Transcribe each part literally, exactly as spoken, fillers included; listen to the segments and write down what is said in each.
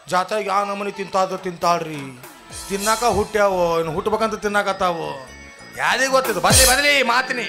ಜಾತ್ರೆಗೆ ಯಾವ ನಮೂನಿ ತಿಂತಾದ್ರು ತಿಂತಾಳ್ರಿ ತಿನ್ನಾಕ ಹುಟ್ಟ್ಯಾವ ಇನ್ನು ಹುಟ್ಟಬೇಕಂತ ತಿನ್ನಾಕತ್ತಾವು ಯಾರಿಗೆ ಗೊತ್ತಿದ್ದು ಬದಲಿ ಬದಲಿ ಮಾತಿನಿ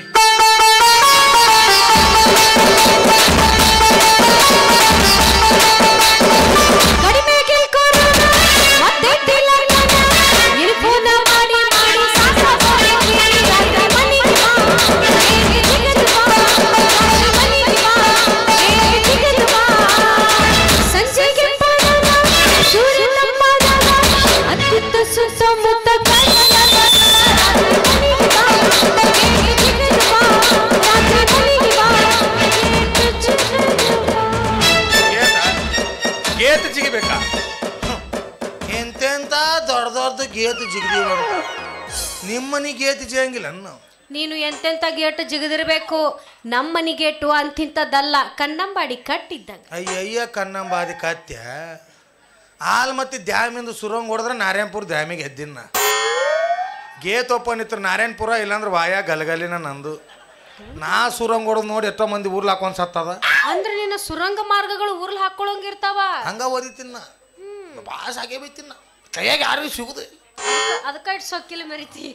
ಗೇತು ಜಿಗದಿ ನಿಮ್ಮನಿ ಗೇತು ಜಿಗಂಗಿಲ್ಲ ನಾವು ನೀನು ಎಂತೆಂತ ಗೇಟ್ ಜಿಗದಿರ್ಬೇಕು ನಮ್ಮನಿ ಗೇಟು ಅಂತಿಂತದ್ದಲ್ಲ ಕನ್ನಂಬಾಡಿ ಕಟ್ಟಿದ್ದಂಗ ಅಯ್ಯ ಅಯ್ಯ ಕನ್ನಂಬಾಡಿ ಕತ್ಯ ಹಾಲ್ ಮತ್ತೆ ದ್ಯಾಮಿಂದ ಸುರಂಗ್ ಹೊಡೆದ್ರೆ ನಾರಾಯಣಪುರ ದ್ಯಾಮಿಗೆ ಎದ್ದಿನ ಗೇತ್ ಓಪನ್ ಇತ್ತು ನಾರಾಯಣಪುರ ಇಲ್ಲಾಂದ್ರೆ ವಾಯ ಗಲಗಲಿನ ನಂದು ನಾ ಸುರಂಗ್ ಹೊಡೆದ್ ನೋಡಿ ಎಷ್ಟೋ ಮಂದಿ ಊರ್ಲ್ ಹಾಕೊಂಡ್ ಸತ್ತದ ಅಂದ್ರೆ ನಿನ್ನ ಸುರಂಗ ಮಾರ್ಗಗಳು ಊರ್ಲ್ ಹಾಕೊಳ್ಳಂಗಿರ್ತಾವ ಹಂಗ ಓದಿತಿನ್ನ ಭಾಳ ಸಾಕೆ ಬೈತಿನ್ನ ಕೈಯಾಗ ಯಾರು ಸಿಗುದು ಅದಕ್ಕ ಇಟ್ಟು ಸೊಕ್ಕಿಲ್ಲ ಮರಿತಿ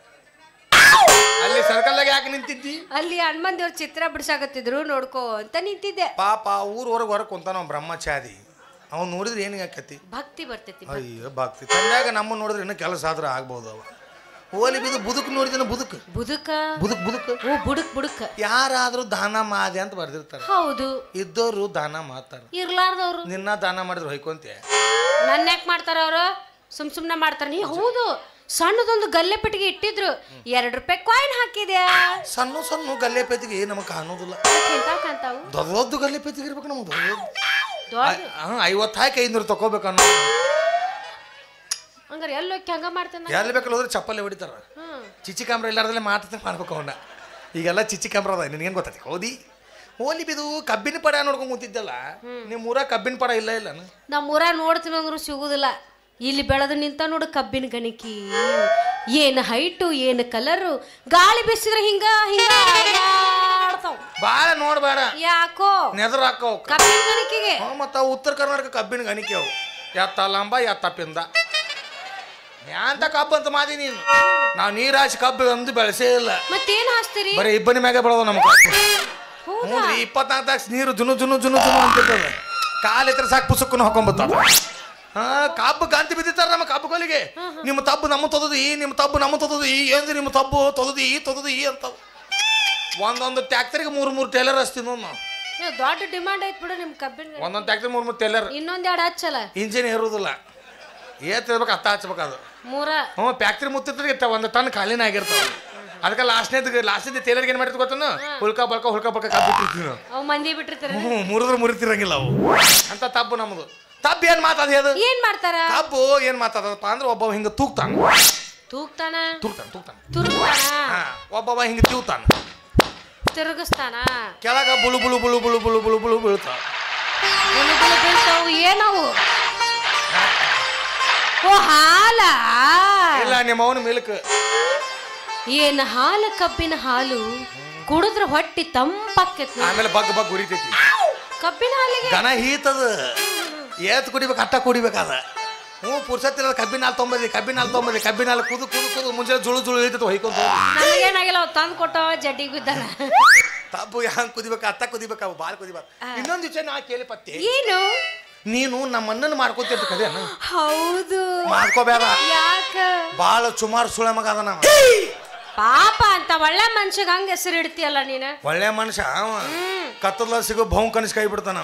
ಅಲ್ಲಿ ಸರ್ಕಲ್ದಾಗ ಯಾಕೆ ನಿಂತಿದ್ದಿ ಅಲ್ಲಿ ಹನುಮನ್ ದೇವ್ರ ಚಿತ್ರ ಬಿಡ್ಸಾಕತ್ತಿದ್ರು ನೋಡ್ಕೋ ಅಂತ ನಿಂತಿದ್ದೆ ಪಾಪ ಊರ್ ಹೊರಗೆ ಹೊರಗೆ ಕುಂತಾನ ಬ್ರಹ್ಮಚಾರಿ ಅವ್ನು ನೋಡಿದ್ರೆ ಏನಿಗೆ ಆಕತಿ ಭಕ್ತಿ ಬರ್ತೈತಿ ಅಯ್ಯೋ ಭಕ್ತಿ ತಂದಾಗ ನಮ್ಮ ನೋಡಿದ್ರೆ ಇನ್ನೂ ಕೆಲಸ ಆದ್ರೆ ಆಗ್ಬೋದು ಅವ ಓಲಿ ಬಿದು ಬುದುಕ್ ನೋಡಿದ್ರೆ ಬುದುಕ್ ಬುದುಕ ಬುದುಕ್ ಬುದುಕ್ ಓ ಬುಡುಕ್ ಬುಡುಕ್ ಯಾರಾದ್ರೂ ದಾನ ಮಾದೆ ಅಂತ ಬರ್ದಿರ್ತಾರೆ ಹೌದು ಇದ್ದವ್ರು ದಾನ ಮಾಡ್ತಾರ ಇರ್ಲಾರ್ದವ್ರು ನಿನ್ನ ದಾನ ಮಾಡಿದ್ರು ಹೊಯ್ಕೊಂತೆ ನನ್ನ ಯಾಕೆ ಮಾಡ್ತಾರ ಅವ್ರು ಸುಮ್ ಸುಮ್ನೆ ಮಾಡ್ತಾರ ನೀ ಹೌದು ಸಣ್ಣದೊಂದು ಗಲ್ಲೆ ಪೆಟ್ಟಿಗೆ ಇಟ್ಟಿದ್ರು ಎರಡ್ ರೂಪಾಯಿ ಕಾಯಿನ್ ಹಾಕಿದ್ಯಾ ಸಣ್ಣ ಸಣ್ಣ ಗಲ್ಲೆ ಪೆಟ್ಟಿಗೆ ನಮಗ್ ಕಾಣೋದಿಲ್ಲ ಕಾಂತಾವು ದೊಡ್ಡ ದೊಡ್ಡ ಗಲ್ಲೆ ಪೆಟ್ಟಿಗೆ ಇರ್ಬೇಕು ನಮ್ಗೆ ದೊಡ್ಡ ಐವತ್ತು ಹಾಕಿ ಐನೂರು ತಗೋಬೇಕು ಅನ್ನೋ ಹಂಗಾರೆ ಎಲ್ಲೋಕೆ ಹಂಗ ಮಾಡ್ತಾನೆ ಎಲ್ಲಿ ಬೇಕಲ್ಲ ಹೋದ್ರೆ ಚಪ್ಪಲ್ಲೇ ಹೊಡಿತಾರ ಚಿಚ್ಚಿ ಕ್ಯಾಮ್ರಾ ಇಲ್ಲಾರ್ದಲ್ಲೇ ಮಾತಾಡ್ತಾ ಮಾಡ್ಬೇಕು ಅವನ್ನ ಈಗೆಲ್ಲ ಚಿಚ್ಚಿ ಕ್ಯಾಮ್ರಾ ಅದ ನಿನ್ಗೇನು ಗೊತ್ತೈತಿ ಹೌದಿ ಹೋಲಿ ಬಿದು ಕಬ್ಬಿನ ಪಡ ನೋಡ್ಕೊಂಡ್ ಕೂತಿದ್ದಲ್ಲ ನಿಮ್ಮ ಊರ ಕಬ್ಬಿನ ಪಡ ಇಲ್ಲ ಇಲ್ಲ ನಮ್ಮ ಊರ ನೋಡ್ತೀನಿ ಅಂದ್ರು ಸಿಗುದಿಲ್ಲ ಇಲ್ಲಿ ಬೆಳೆದು ನಿಂತ ನೋಡು ಕಬ್ಬಿನ ಗಣಿಕಿ ಏನು ಹೈಟು ಏನು ಕಲರು ಗಾಳಿ ಬೀಸಿದ್ರೆ ಹಿಂಗ ಹಿಂಗ ಬಾಳ ನೋಡ್ಬೇಡ ಯಾಕೋ ನೆದರ್ ಹಾಕೋ ಕಬ್ಬಿನ ಗಣಿಕೆಗೆ ಮತ್ತ ಉತ್ತರ ಕರ್ನಾಟಕ ಕಬ್ಬಿನ ಗಣಿಕೆ ಅವು ಎತ್ತ ಲಂಬ ಎತ್ತ ಪಿಂದ ಯಾಂತ ಕಬ್ಬು ಅಂತ ಮಾದಿ ನೀನು ನಾವು ನೀರಾಶಿ ಕಬ್ಬು ಒಂದು ಬೆಳೆಸೇ ಇಲ್ಲ ಮತ್ತೇನ್ ಹಾಸ್ತೀರಿ ಬರೀ ಇಬ್ಬನಿ ಮ್ಯಾಗ ಬೆಳೆದ ನಮ್ಮ ಕಬ್ಬು ಇಪ್ಪತ್ನಾಲ್ಕು ತಾಸ ನೀರು ಜುನು ಜುನು ಜುನು ಜುನು ಅಂತಿರ್ತದೆ ಕಾಲು ಎತ್ತರ ಸಾಕು ಪುಸ್ತಕನು ಹಾಕೊಂಡ್ಬರ್ತಾವ ಹಾ ಕಬ್ಬು ಗಂತಿ ಬಿದ್ದಿರ್ತಾರ ನಮ್ಮ ಕಬ್ಬುಗಳಿಗೆ ನಿಮ್ಮ ತಬ್ಬು ನಮ್ಮ ತೊದದಿ ನಿಮ್ಮ ತಬ್ಬು ನಮ್ಮ ತೊದದಿ ಏನು ನಿಮ್ಮ ತಬ್ಬು ತೊದದಿ ತೊದದಿ ಅಂತ ಒಂದೊಂದು ಟ್ಯಾಕ್ಟರ್ಗೆ ಮೂರು ಮೂರು ಟೇಲರ್ ಹಚ್ತೀವಿ ನಾವು ದೊಡ್ಡ ಡಿಮಾಂಡ್ ಐತ್ ಬಿಡು ನಿಮ್ ಕಬ್ಬಿನ ಒಂದೊಂದು ಟ್ಯಾಕ್ಟರ್ ಮೂರು ಮೂರು ಟೇಲರ್ ಇನ್ನೊಂದ್ ಎರಡು ಹಚ್ಚಲ್ಲ ಇಂಜಿನ್ ಇರೋದಿಲ್ಲ ಏತ್ ಇರ್ಬೇಕು ಅತ್ತ ಹಚ್ಬೇಕು ಅದು ಮೂರ ಹ್ಞೂ ಫ್ಯಾಕ್ಟ್ರಿ ಮುತ್ತಿರ್ತಾರೆ ಒಂದು ಟನ್ ಖಾಲಿನ ಆಗಿರ್ತಾವ ಅದಕ್ಕೆ ಲಾಸ್ಟ್ನೇದ್ ಲಾಸ್ಟ್ನೇದ್ ಟೇಲರ್ಗೆ ಏನು ಮಾಡಿರ್ತೀವಿ ಗೊತ್ತನು ಹುಲ್ಕ ಬಳ್ಕ ಹುಲ್ಕ ಬಳ್ಕ ಕಬ್ಬು ಬಿಟ್ಟಿರ್ತೀವಿ ನಾವು ಮಂದಿ ಬಿಟ್ಟಿರ್ತಾರೆ ಹ್ಞೂ ಮುರಿದ್ರೆ ಮುರಿತಿರಂಗಿಲ್ಲ ಅವು ಅಂತ ತಬ್ಬು ನಮ್ಮದು ತಬ್ಬು ಏನು ಮಾತಾದ ಅದು ಏನ್ ಮಾಡ್ತಾರ ತಬ್ಬು ಏನು ಮಾತಾದಪ್ಪ ಅಂದ್ರೆ ಒಬ್ಬ ಹಿಂಗೆ ತೂಗ್ತಾನ ತೂಗ್ತಾನ ತೂಗ್ತಾನ ತೂಗ್ತಾನ ತುರುಗ್ತಾನ ಹಾ ಒಬ್ಬವ ಹಿಂಗೆ ತೂಗ್ತಾನ ತಿರುಗಿಸ್ತಾನ ಕೆಳಗ ಬುಳು ಬುಳು ಬುಳು ಬುಳು ಬುಳು ಬುಳು ಬುಳು ಬೀಳ್ತಾವ ಬುಳು ಬುಳು ಬೀಳ್ತಾವು ಏನವು ಓ ಹಾಲ ಇಲ್ಲ ನಿಮ್ಮ ಅವನ ಮಿಲ್ಕ್ ಏನ್ ಹಾಲು ಕಬ್ಬಿನ ಹಾಲು ಕುಡಿದ್ರ ಹೊಟ್ಟಿ ತಂಪಾಕೈತಿ ಆಮೇಲೆ ಬಗ್ ಬಗ್ ಉರಿತೈತಿ ಕಬ್ಬಿನ ಹಾಲಿಗೆ ಗನ ಹೀತದ ಏತ್ ಕುಡಿಬೇಕು ಅಟ್ಟ ಕುಡಿಬೇಕಾದ ಹ್ಞೂ ಪುರ್ಸತ್ತಿಲ್ಲ ಕಬ್ಬಿನ ಹಾಲು ತೊಂಬದಿ ಕಬ್ಬಿನ ಹಾಲು ತೊಂಬದಿ ಕಬ್ಬಿನ ಹಾಲು ಕುದು ಕುದು ಕುದು ಮುಂಜಾನೆ ಜುಳು ಜುಳು ಇರ್ತೈತೆ ಹೊಯ್ಕೊಂಡು ನನಗೇನಾಗಿಲ್ಲ ಅವ್ ತಂದು ಕೊಟ್ಟ ಜಡ್ಡಿಗೆ ಬಿದ್ದಾನ ತಬ್ಬು ಹ್ಯಾಂಗ ಕುದಿಬೇಕು ಅತ್ತ ಕುದಿಬೇಕು ಅವು ಭಾಳ ಕುದಿಬೇಕು ಇನ್ನೊಂದು ವಿಷಯ ನಾ ಕೇಳಿ ಪತ್ತೆ ಏನು ನೀನು ನಮ್ಮ ಅಣ್ಣನ ಮಾಡ್ಕೋತಿರ್ತ ಕದೇನ ಹೌದು ಮಾಡ್ಕೋಬೇಡ ಯಾಕ ಭಾಳ ಸುಮಾರು ಸುಳೆ ಮಗ ಅದ ನಾವು ಪಾಪ ಅಂತ ಒಳ್ಳೆ ಮನುಷ್ಯಗ ಹಂಗ ಹೆಸರು ಇಡ್ತೀಯಲ್ಲ ನೀನ ಒಳ್ಳೆ ಮನುಷ್ಯ ಅವ ಕತ್ತಲ ಸಿಗೋ ಬಹು ಕನಸು ಕೈ ಬಿಡ್ತಾನ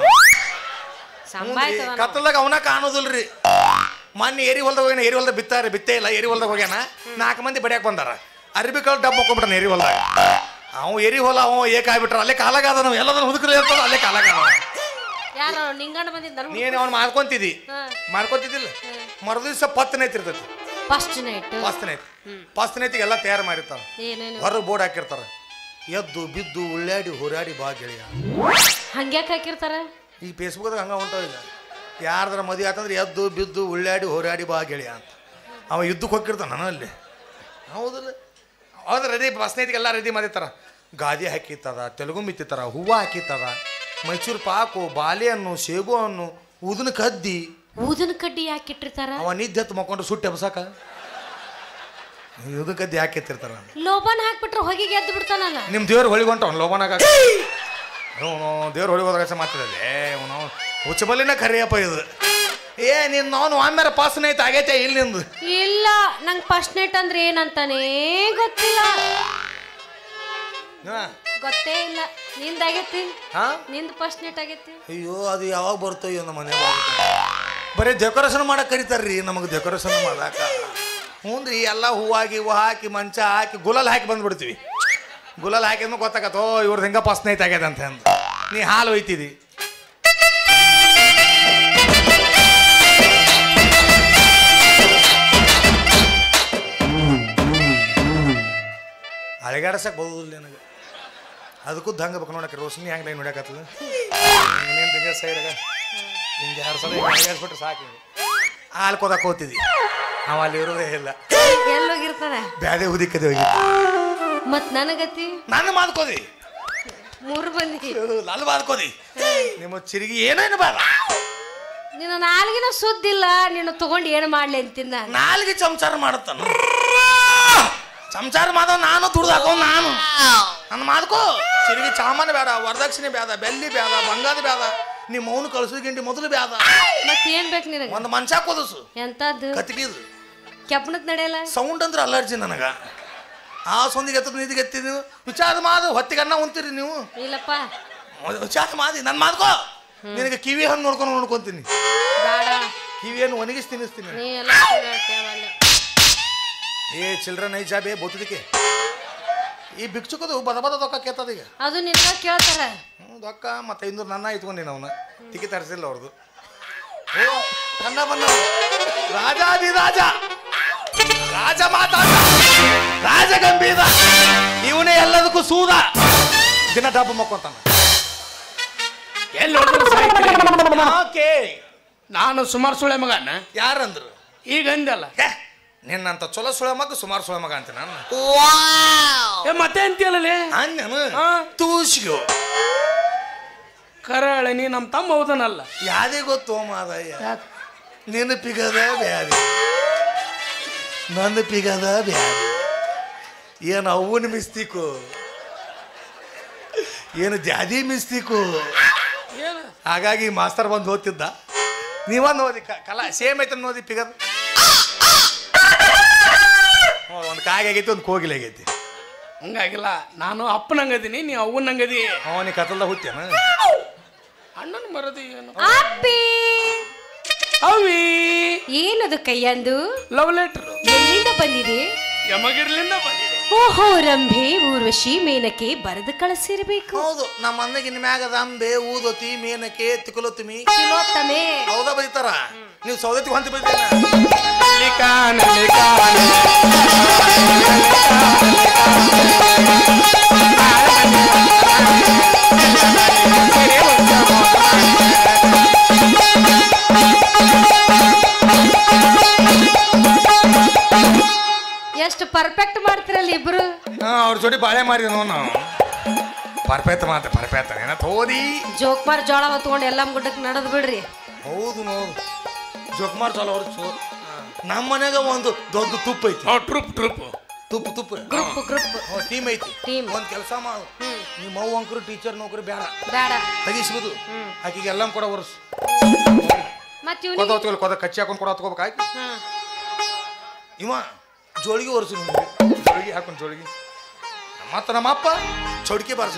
ಕತ್ತಲಾಗ ಅವನ ಕಾಣೋದಿಲ್ರಿ ಮೊನ್ನೆ ಏರಿ ಹೊಲ್ದಾಗ ಹೋಗ್ಯಾನ ಏರಿ ಹೊಲ್ದಾಗ ಬಿತ್ತಾರೆ ಬಿತ್ತೇ ಇಲ್ಲ ಏರಿ ಹೊಲ್ದಾಗ ಹೋಗ್ಯಾನ ನಾಲ್ಕು ಮಂದಿ ಬಡಿಯಾಕ ಬಂದಾರ ಅರ್ಬಿ ಕಾಳು ಡಬ್ಬ ಹಾಕೊಂಡ್ಬಿಟ್ಟಾನ ಏರಿ ಹೊಲ್ದಾಗ ಅವ ಏರಿ ಹೊಲ ಅವ ಏಕಾಗ್ಬಿಟ್ರ ಅಲ್ಲೇ ಕಾಲಾಗಾದ ನಾವು ಎಲ್ಲದನ್ನ ಹುಡುಕ್ರಿ ಇರ್ತದ ಅಲ್ಲೇ ಕಾಲಾಗಾದ ಯಾರು ನಿಂಗಣ್ಣ ಬಂದಿದ್ದ ನೀನು ಅವ್ನು ಮಾಡ್ಕೊಂತಿದ್ದಿ ಮಾಡ್ಕೊಂತಿದ್ದಿಲ್ಲ ಮರುದಿವ್ಸ ಪತ್ ನೈತ್ ಇರ್ತೈತಿ first night first night first ನೈತಿಗೆ ಎಲ್ಲ ತಯಾರು ಮಾಡಿರ್ತಾರ ಹೊರಗೆ ಬೋರ್ಡ್ ಹಾಕಿರ್ತಾರ ಎದ್ದು ಬಿದ್ದು ಉಳ್ಳಾಡಿ ಹೊರಾಡಿ ಬಾ ಗೆಳೆಯ ಹಂಗ್ಯಾಕೆ ಹಾಕಿರ್ತಾರ ಈ ಫೇಸ್ಬುಕ್ದಾಗ ಹಂಗ ಹೊಂಟಾವ ಈಗ ಯಾರ್ದಾರ ಮದುವೆ ಆತಂದ್ರೆ ಎದ್ದು ಬಿದ್ದು ಉಳ್ಳಾಡಿ ಹೊರಾಡಿ ಬಾ ಗೆಳೆಯ ಅಂತ ಅವ ಯುದ್ಧಕ್ಕೆ ಹೋಗಿರ್ತಾನ ನಾನು ಅಲ್ಲಿ ಹೌದಲ್ಲ ಹೌದು ರೆಡಿ ಫಸ್ಟ್ ನೈತಿಗೆಲ್ಲ ರೆಡಿ ಮಾಡಿರ್ತಾರ ಗಾದಿ ಹಾಕಿತ್ತದ ತೆಲುಗು ಮಿತ್ತಿತ್ತಾರ ಹೂವು ಹಾಕಿತ್ತದ ಮೈಸೂರು ಪಾಕು ಬಾಳೆಹಣ್ಣು ಸೇಬು ಹಣ್ಣು ಉದನ ಕದ್ದಿ ಊದಿನ ಕಡ್ಡಿ ಯಾಕೆ ಇಟ್ಟಿರ್ತಾರ? ಅವ ನಿದ್ದೆತ್ತು ಮಕ್ಕೊಂಡು ಸುಟ್ಟಿ ಎಬ್ಸಾಕ ಊದಿನ ಕಡ್ಡಿ ಯಾಕೆ ಎತ್ತಿರ್ತಾರ? ಲೋಬನ್ ಹಾಕ್ಬಿಟ್ರೆ ಹೊಗಿಗೆ ಎದ್ದು ಬಿಡ್ತಾನಲ್ಲ. ನಿಮ್ಮ ದೇವ್ರ ಹೊಳಿಗೆ ಹೊಂಟವನು ಲೋಬನಾಗ ಅವನು ದೇವ್ರ ಹೊಳಿಗೆ ಹೋದ ಕೆಲಸ ಮಾತಾಡಲೆ ಅವನು ಹುಚ್ಚಬಲ್ಲಿನ ಕರಿಯಪ್ಪ ಇದು. ಏ ನೀನು ನಾನು ಆಮೇಲೆ ಪಾಸನ ಐತೆ ಆಗೈತೆ ಇಲ್ಲಿ ನಿಂದು? ಇಲ್ಲ, ನಂಗೆ ಫಸ್ಟ್ ನೈಟ್ ಅಂದ್ರೆ ಏನಂತಾನೇ ಗೊತ್ತಿಲ್ಲ. ಗೊತ್ತೇ ಇಲ್ಲ. ನಿಂದ ಆಗೈತಿ? ಹಾ, ನಿಂದು ಫಸ್ಟ್ ನೈಟ್ ಆಗೈತಿ? ಅಯ್ಯೋ ಅದು ಯಾವಾಗ ಬರ್ತೋ ಇವ್ ನಮ್ಮ ಮನೆ ಬರೀ ಡೆಕೋರೇಷನ್ ಮಾಡಕ್ ಕರಿತಾರ್ರಿ ನಮಗೆ. ಡೆಕೋರೇಷನ್ ಮಾಡಾಕ ಹ್ಞೂನ್ರಿ ಎಲ್ಲ ಹೂವಾಗಿ ಹೂವು ಹಾಕಿ ಮಂಚ ಹಾಕಿ ಗುಲಾಲ್ ಹಾಕಿ ಬಂದ್ಬಿಡ್ತೀವಿ. ಗುಲಾಲ್ ಹಾಕಿದ್ಮೇಲೆ ಗೊತ್ತಾಗತ್ತೋ ಇವ್ರದ್ದು ಹೆಂಗ ಫಸ್ಟ್ ನೈಟ್ ಆಗ್ಯದ ಅಂತ ಅಂದು ನೀ ಹಾಲು ಒಯ್ತಿದಿ. ಅಳಗಾಡಸಕ್ಕೆ ಬರೋದಿಲ್ಲ ನನಗೆ. ಅದಕ್ಕೂ ದಂಗ ಬೇಕು ನೋಡಕ್ಕೆ. ರೋಶನಿ ಹೆಂಗೆ ಲೈನ್ ನೋಡಕತ್ತದ ನೀನು ಹಿಂಗೆ ಸೈಡ್ಗ ಹಿಂಗೆ ಎರಡು ಸಲ ಅಳಗಾಡ್ಸ್ಬಿಟ್ರೆ ಸಾಕು. ಹಾಲು ಕೊದಕ್ಕೆ ಹೋಗ್ತಿದ್ದಿ, ಅವ ಅಲ್ಲಿ ಇರೋದೇ ಇಲ್ಲ. ಎಲ್ಲೋಗಿರ್ತಾನೆ ಬ್ಯಾದೆ ಉದಿಕ್ಕದೆ ಹೋಗಿ. ಮತ್ ನನಗತಿ ನಾನು ಮಾಡ್ಕೋದಿ ಮೂರು ಬಂದಿ ನಾನು ಮಾಡ್ಕೋದಿ. ನಿಮ್ಮ ಚಿರಿಗಿ ಏನೇನು ಬಾರ ನಿನ್ನ ನಾಲ್ಗಿನ ಸುದ್ದಿಲ್ಲ. ನೀನು ತಗೊಂಡು ಏನು ಮಾಡ್ಲಿ ಅಂತಿನ್ನ. ನಾಲ್ಗೆ ಚಮಚಾರ ಮಾಡುತ್ತಾನ. ಚಮಚಾರ ಮಾದವ್ ನಾನು ದುಡ್ದು ಹಾಕೋ ನಾನು ನನ್ನ ಮಾಡ್ಕೋ. ಚಿರಿಗಿ ಸಾಮಾನು ಬೇಡ, ವರದಕ್ಷಿಣೆ ಬೇಡ, ಬೆಲ್ಲಿ ಬೇಡ, ಬಂಗಾದ ಬೇಡ, ನಿಮ್ಮ ಮೌನ ಕಳ್ಸಿದ ಗಿಂಡಿ ಮೊದಲು ಬೇಡ. ಮತ್ತೆ ಏನ್ ಬೇಕು ನಿನಗೆ? ಒಂದು ಮನ್ಷ ಕೊದಸು. ಎಂತದ್ದು? ಕತ್ತಿಗಿದು ಕೆಪ್ಪನತ್ ನಡೆಯಲ್ಲ. ಸೌಂಡ್ ಅಂದ್ರೆ ಅಲರ್ಜಿ ನನಗ. ಆ ಸೊಂದಿಗೆ ಎತ್ತದ ನಿಧಿಗೆ ಎತ್ತಿದ್ ನೀವು ವಿಚಾರ ಮಾದು ಹೊತ್ತಿಗೆ ಅನ್ನ ಉಂತೀರಿ ನೀವು. ಇಲ್ಲಪ್ಪ ವಿಚಾರ ಮಾದಿ ನನ್ ಮಾಡ್ಕೋ. ನಿನಗೆ ಕಿವಿ ಹಣ್ಣು ನೋಡ್ಕೊಂಡು ನೋಡ್ಕೊಂತೀನಿ. ಕಿವಿಯನ್ನು ಒಣಗಿಸಿ ತಿನ್ನಿಸ್ತೀನಿ. ಏ ಚಿಲ್ಡ್ರ ನೈಜ ಬೇ ಬೋತಿದಕ್ಕೆ ಈ ಭಿಕ್ಷುಕದು ಬದ ಬದ ದೊಕ್ಕ ಕೇಳ್ತದ ಈಗ. ಅದು ನಿನ್ನ ಕೇಳ್ತಾರ. ಹ್ಞೂ ದೊಕ್ಕ ಮತ್ತೆ ಇಂದು ನನ್ನ ಇಟ್ಕೊಂಡಿನ ಅವನ ತಿಕ್ಕಿ ತರಿಸಿಲ್ಲ ಅವ್ರದ್ದು. ನನ್ನ ಬಂದ ರಾಜಾದಿ ರಾಜ ರಾಜ ಮಾತಾಡ ರಾಜ ಗಂಭೀರ ಇವನೇ ಎಲ್ಲದಕ್ಕೂ ಸೂದ. ದಿನ ಡಬ್ಬ ಮಕ್ಕೊಂತಾನ. ಎಲ್ಲಿ ಓಕೆ ನಾನು ಸುಮಾರು ಸುಳೆ ಮಗನ ಯಾರಂದ್ರು ಈಗ ಅಂದಲ್ಲ. ನಿನ್ನಂತ ಚೊಲೋ ಸುಳೆ ಮಗ ಸುಮಾರು ಸುಳೆ ಮಗ ಅಂತ ನಾನು ಮತ್ತೆ ಅಂತೀಯಲ್ಲೇ ಅಣ್ಣನು ತೂಸಿಗೋ ಕರಾಳೆ ನೀ ನಮ್ಮ ತಮ್ಮ ಹೌದನಲ್ಲ. ಯಾದೇ ಗೊತ್ತು ಮಾದಯ್ಯ ನೆನಪಿಗದ ಬ್ಯಾದಿ ನೆನಪಿಗದ ಬ್ಯಾದಿ. ಏನು ಅವನ ಮಿಸ್ತಿಕು ಏನು ಜಾದಿ ಮಿಸ್ತಿಕು. ಹಾಗಾಗಿ ಮಾಸ್ತರ್ ಬಂದು ಓದ್ತಿದ್ದ. ನೀವೊಂದು ಓದಿ ಕಲಾ ಸೇಮ್ ಐತೆ ಓದಿ ಪಿಗದ. ಒಂದು ಕಾಗೆ ಆಗೈತಿ ಒಂದು ಕೋಗಿಲೆ ಆಗೈತಿ. ಹಂಗಾಗಿಲ್ಲ, ನಾನು ಅಪ್ಪನಂಗದೀನಿ ನೀ ಅವ್ವನಂಗದಿ. ಅವನಿ ಕತ್ತಲ್ದ ಹುತ್ತೇನ ಅಣ್ಣನ ಮರದಿ ಏನು ಅಪ್ಪಿ ಅವಿ ಏನದು ಕೈಯಂದು ಲವ್ ಲೆಟರ್ ಎಲ್ಲಿಂದ ಬಂದಿದೆ? ಯಮಗಿರ್ಲಿಂದ ಬಂದಿದೆ. ಓಹೋ ರಂಭೆ ಊರ್ವಶಿ ಮೇನಕೆ ಬರೆದು ಕಳಿಸಿರ್ಬೇಕು. ಹೌದು ನಮ್ಮ ಅನ್ನಗಿನ ಮ್ಯಾಗ ರಂಬೆ ಊದತಿ ಮೇನಕೆ ತಿಕಲೋತಿಮಿ ತಿಲೋತ್ತಮೆ ಹೌದಾ ಬೈತಾರ. ನೀವು ಸೌದತ್ತಿ ಹೊಂತ ಬೈತಾರ. ಎಷ್ಟು ಪರ್ಫೆಕ್ಟ್ ಮಾಡ್ತಿರಲ್ಲ ಇಬ್ರು. ಹಾ ಅವ್ರ ಜೋಡಿ ಬಾಳೆ ಮಾರಿ ನಾವು ಪರ್ಫೆಕ್ಟ್ ಮಾತ್ರ ಪರ್ಫೆಕ್ಟ್ ಏನ ತೋದಿ ಜೋಕ್ಮಾರ್ ಜೋಳ ಹೊತ್ಕೊಂಡು ಎಲ್ಲ ಗುಡ್ಡಕ್ಕೆ ನಡೆದ್ ಬಿಡ್ರಿ. ಹೌದು ನೋಡು ಜೋಕ್ಮಾರ್ ಚಲೋ ಅವ್ರ ಚೋ ನಮ್ಮ ಮನ್ಯಾಗ ಒಂದು ದೊಡ್ಡ ತುಪ್ಪ ಐತಿ. ಟ್ರೂಪ್ ಟ್ರೂಪ್ ತುಪ್ಪ ತುಪ್ಪ ಗ್ರೂಪ್ ಗ್ರೂಪ್ ಟೀಮ್ ಐತಿ. ಟೀಮ್ ಒಂದ್ ಕೆಲಸ ಮಾಡು. ನಿಮ್ಮ ಅವ್ವ ಅಂಕರು ಟೀಚರ್ ನೌಕರಿ ಬೇಡ ಬೇಡ ತೆಗಿಸ್ಬೋದು. ಆಕಿಗೆ ಎಲ್ಲ ಕೂಡ ವರ್ಷ ಮತ್ತೆ ಕೊದ ಹೊತ್ಕೊಲ್ ಕೊದ ಕಚ್ಚಿ ಹಾಕೊಂಡು ಕೂಡ ಹೊತ್ಕೋಬೇಕಾಯ್ತು. ಇವ ಜೋಳಿಗೆ ಒರೆಸು ನಿಮಗೆ ಜೋಳಿಗೆ ಹಾಕೊಂಡು ಜೋಳಿಗೆ. ಮತ್ತ ನಮ್ಮ ಅಪ್ಪ ಚೌಡಿಕೆ ಬಾರಿಸ.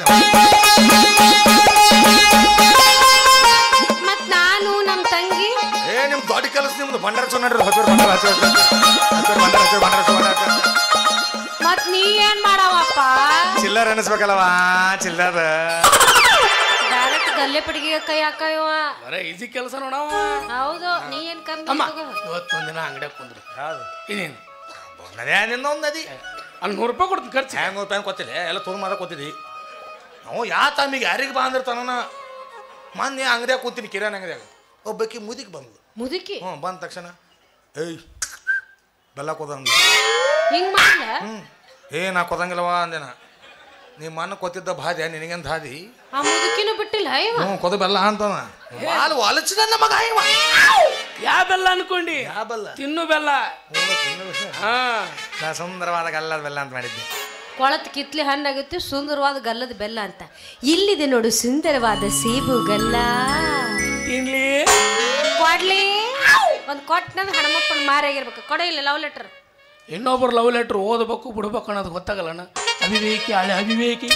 ಮತ್ ನಾನು ನಮ್ಮ ತಂಗಿ ಏ ನಿಮ್ ದೊಡ್ಡ ಕೆಲಸ ನಿಮ್ದು ಬಂಡಾರ ಚೊನ್ನಡ್ರಿ ಹಚ್ಚೋರ್ ಬಂಡಾರ ಹಚ್ಚೋರ್ ಹಚ್ಚೋರ್ ಬಂಡಾರ ಹಚ್ಚೋರ್ ಬಂಡಾರ ಬಂಡಾರ. ಮತ್ ನೀ ಏನ್ ಮಾಡವಪ್ಪ? ಚಿಲ್ಲರ್ ಅನಿಸ್ಬೇಕಲ್ಲವಾ ಚಿಲ್ಲರ್. ಡೈರೆಕ್ಟ್ ಗಲ್ಲೆ ಪಡಿಗೆ ಕೈ ಹಾಕವ. ಬರೇ ಈಜಿ ಕೆಲಸ ನೋಡವ. ಹೌದು ನೀ ಏನ್ ಕಮ್ಮಿ ಅಮ್ಮ ತಗೋ. ಇವತ್ತೊಂದಿನ ಅಂಗಡಿಯಾಗ ಕುಂದ್ರು. ಯಾವ್ದು ಇನ್ನೇನು ನದೇ ನಿನ್ನೊಂದು ನದಿ ಅಲ್ಲಿ ನೂರು ರೂಪಾಯಿ ಕೊಡ್ತೀನಿ ಖರ್ಚು. ಹ್ಯಾಂಗ ನೂರು ರೂಪಾಯಿ ಕೊತ್ತಿಲ್ಲ ಎಲ್ಲ ತೊಗೊಂಡು ಮಾಡ ಕೊತ್ತಿದ್ದಿ. ನಾವು ಯಾವ ತಮ್ಮಿಗೆ ಯಾರಿಗೆ ಬಾ ಅಂದಿರ್ತಾನ. ಮೊನ್ನೆ ಅಂಗಡಿಯಾಗ ಕೂತೀನಿ ಕಿರಾಣಿ ಅಂಗಡಿಯಾಗ ಒಬ್ಬಾಕಿ ಮುದಿಗೆ ಬಂದ್ಲು. ಮುದುಕಿ ಹ್ಞೂ ಬಂದ ತಕ್ಷಣ ಏಯ್ ಬೆಲ್ಲ ಕೊದಂಗ ಹಿಂಗ್ ಮಾಡ್ಲ. ಹ್ಞೂ ಏ ನಾ ಕೊದಂಗಿಲ್ಲವ ಅಂದೇನ. ನಿಮ್ಮ ಅನ್ನ ಕೊತ್ತಿದ್ದ ಬಾದ್ಯಾ ನಿನಗೇನು ದಾದಿ. ಆ ಮುದುಕಿನೂ ಬಿಟ್ಟಿಲ್ಲ ಇವ. ಹ್ಞೂ ಕೊದ ಬೆಲ್ಲ ಅಂತಾನ. ಹಾಲು ಹೊಲಚಿದ ಮಗ ಇವ ಯಾ ಬೆಲ್ಲ ಅನ್ಕೊಂಡಿ? ಯಾ ಬೆಲ್ಲ? ತಿನ್ನು ಬೆಲ್ಲ. ಹಾ, ನಾ ಸುಂದರವಾದ ಗಲ್ಲದ ಬೆಲ್ಲ ಅಂತ ಮಾಡಿದ್ದೆ. ಕೊಳತ್ ಕಿತ್ಲಿ ಹಣ್ಣಾಗುತ್ತೆ, ಸುಂದರವಾದ ಗಲ್ಲದ ಬೆಲ್ಲ ಅಂತ. ಇಲ್ಲಿದೆ ನೋಡು ಸುಂದರವಾದ ಸೇಬು ಗಲ್ಲ. ತಿನ್ಲಿ ಕೊಡ್ಲಿ ಒಂದು ಕೊಟ್ಟನಂದ್ರೆ ಹಣಮಪ್ಪನ ಮಾರಾಗಿರ್ಬೇಕು. ಕೊಡ ಇಲ್ಲ ಲವ್ ಲೆಟರ್. ಇನ್ನೊಬ್ರು ಲವ್ ಲೆಟ್ರ್ ಓದಬೇಕು ಬಿಡ್ಬೇಕು ಅನ್ನೋದು ಗೊತ್ತಾಗಲ್ಲಣ್ಣ. ಅವಿವೇಕಿ, ಹಳೆ ಅವಿವೇಕಿ.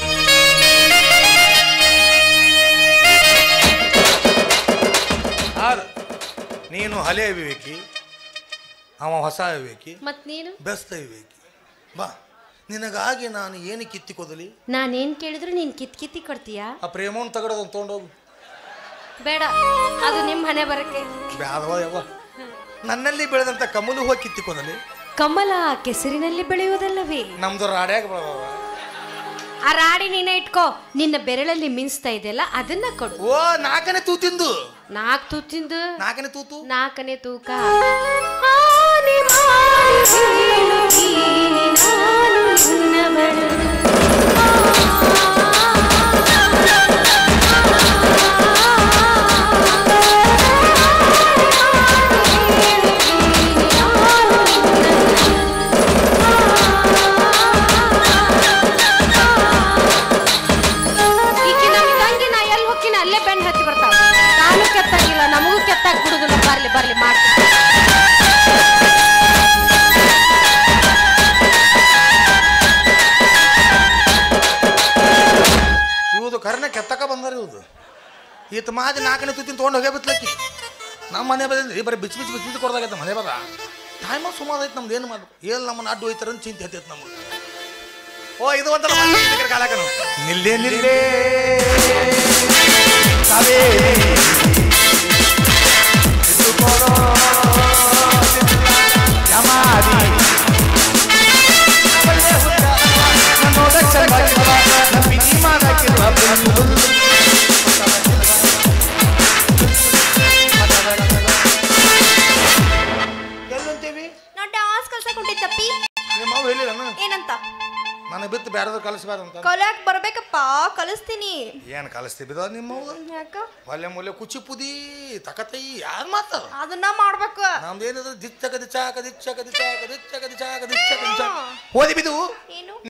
ನೀನು ಹಳೆ ಅವಿವೇಕಿ, ಅವ ಹೊಸ ಅವಿವೇಕಿ, ಮತ್ ನೀನು ಬೆಸ್ತ ಅವಿವೇಕಿ. ಬಾ, ನಿನಗಾಗಿ ನಾನು ಏನು ಕಿತ್ತಿಕೋದಲಿ? ನಾನೇನ್ ಕೇಳಿದ್ರು ನೀನ್ ಕಿತ್ ಕಿತ್ತಿ ಕೊಡ್ತೀಯಾ? ಆ ಪ್ರೇಮವನ್ನು ತಗಡೋದನ್ನು ತೊಗೊಂಡೋಗು. ಬೇಡ, ಅದು ನಿಮ್ಮ ಹಣೆ ಬರಕ್ಕೆ. ಬ್ಯಾದವ ಯವ್ವ, ನನ್ನಲ್ಲಿ ಬೆಳೆದಂತ ಕಮಲು ಹೂವು ಕಿತ್ತಿಕೋದಲಿ? ಕಮಲ ಕೆಸರಿನಲ್ಲಿ ಬೆಳೆಯುವುದಲ್ಲವೇ? ನಮ್ದು ರಾಡ್ಯಾಗ ಬೆಳೆದವ. ಆ ರಾಡಿ ನೀನೇ ಇಟ್ಕೋ. ನಿನ್ನ ಬೆರಳಲ್ಲಿ ಮಿನ್ಸ್ತಾ ಇದೆಯಲ್ಲ ಅದನ್ನ ಕೊಡು. ಓ, ನಾಲ್ಕನೇ ತೂತಿಂದು. ನಾಲ್ಕು ತೂತಿಂದು? ನಾಲ್ಕನೇ ತೂತು, ನಾಲ್ಕನೇ ತೂಕ. ಅಲ್ಲೇ ಬೆನ್ನ ಹತ್ತಿ ಬರ್ತಾವ. ನಾನು ಕೆತ್ತಾಗಿಲ್ಲ, ನಮಗೂ ಕೆತ್ತಾಗಿ ಬಿಡುದಿಲ್ಲ. ಬರ್ಲಿ ಬರ್ಲಿ ಮಾಡ್ತೀನಿ. ಇವುದು ಕರ್ನೆ ಕೆತ್ತಕ ಬಂದಾರ. ಇವುದು ಈತ ಮಾದಿ ನಾಲ್ಕನೇ ತೂತಿನ ತೊಗೊಂಡು ಹೋಗೇ ಬಿತ್ಲಕ್ಕಿ. ನಮ್ಮ ಮನೆ ಬಂದ್ರಿ ಬರೀ ಬಿಚ್ಚಿ ಬಿಚ್ಚಿ ಬಿಚ್ಚಿ ಬಿಚ್ಚಿ ಕೊಡ್ದಾಗೈತೆ ಮನೆ ಬರ. ಟೈಮ ಸುಮಾರು ಐತೆ. ನಮ್ದು ಏನು ಮಾಡ್ಬೇಕು? ಏನು ನಮ್ಮನ್ನ ಅಡ್ಡು ಹೋಯ್ತಾರ ಅಂತ ಚಿಂತೆ ಹತ್ತೈತೆ ನಮ್ಗೆ. ಓ, ಇದು ಒಂಥರ ಕಾಲಕನು. ನಿಲ್ಲೇ ನಿಲ್ಲೇ ಎಲ್ಲಂತೀವಿ? ನಾವು ಡಾನ್ಸ್ ಕಲ್ಸಕೊಂಡಿದ್ದಪ್ಪಿ. ನಿಮ್ಮ ಅವು ಹೇಳಿಲ್ಲ ಏನಂತ? ನನಗೆ ಬಿತ್ತು ಬೇರೆದವ್ರು ಕಲಿಸ್ಬಾರ್ದಂತ. ಕಲಿಯಕ್ ಬರ್ಬೇಕಪ್ಪ, ಕಲಿಸ್ತೀನಿ. ಏನು ಕಲಿಸ್ತೀವಿ ಬಿದ ನಿಮ್ಮ ಯಾಕ? ಒಲ್ಲೆ ಮೂಲೆ ಕುಚಿ ಪುದಿ ತಕತೈ ಯಾರು ಮಾತಾಡ? ಅದನ್ನ ಮಾಡ್ಬೇಕು. ನಮ್ದು ಏನಿದ್ರು ದಿಚ್ಚಕ ದಿಚ್ಚಾಕ ದಿಚ್ಚಕ ದಿಚ್ಚಾಕ ದಿಚ್ಚಕ ದಿಚ್ಚಾಕ ದಿಚ್ಚಕ ದಿಚ್ಚ ಓದಿ ಬಿದು. ಏನು?